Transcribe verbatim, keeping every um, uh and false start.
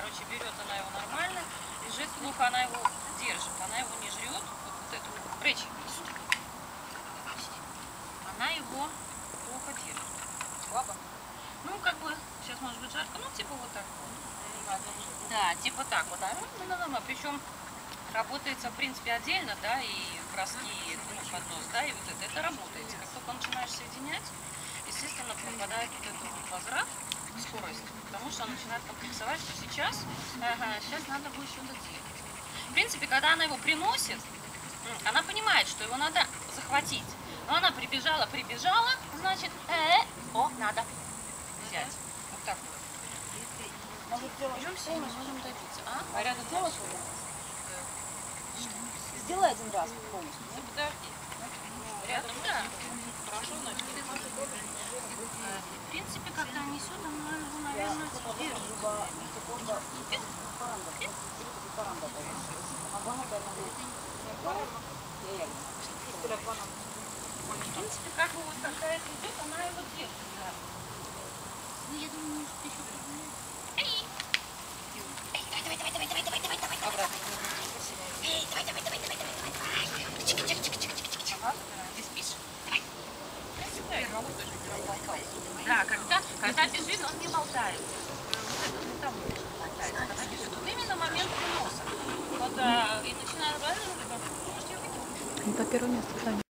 короче, берет она его нормально, лежит, плохо она его держит, она его не жрет, вот, вот эту, речь, она его плохо держит. Слабо? Ну, как бы, сейчас может быть жарко, ну, типа вот так вот. Да, типа так вот, да, ну, ну, ну, причем работается, в принципе, отдельно, да, и броски, ну, поднос, да, и вот это, это работает. Как только начинаешь соединять, естественно, пропадает вот этот вот возврат, скорость, потому что она начинает комплексовать, что сейчас, ага, сейчас надо будет что-то делать. В принципе, когда она его приносит, она понимает, что его надо захватить. Но она прибежала, прибежала, значит, э, -э о, надо взять. Вот так вот. Может, сделаешь полностью? Можем добиться. А? А рядом сделаешь его? Сделай один раз полностью. Ну, подожди. Рядом, да. Хорошо, значит. В принципе, когда несет, она его, наверное, держит. В принципе, как бы вот такая идет, она его держит. Да. Ну, я думаю, может, еще поднять. Эй! Эй, давай, давай, давай, давай, давай, давай, давай, обратно. Эй, давай, давай, давай, давай, давай, давай. Чик, чик, чик, чик, чик, чик. Ага, ты спишь? Давай. Да, когда, когда бежит, он не болтает. Вот этот, ну, там болтает. Когда бежит, вот именно момент переноса. Вот, а, и начинает говорить, может, я выкину? Не по первому месту, Таня.